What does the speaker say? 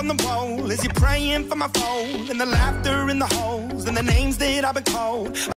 on the wall? Is he praying for my phone? And the laughter in the holes and the names that I've been called?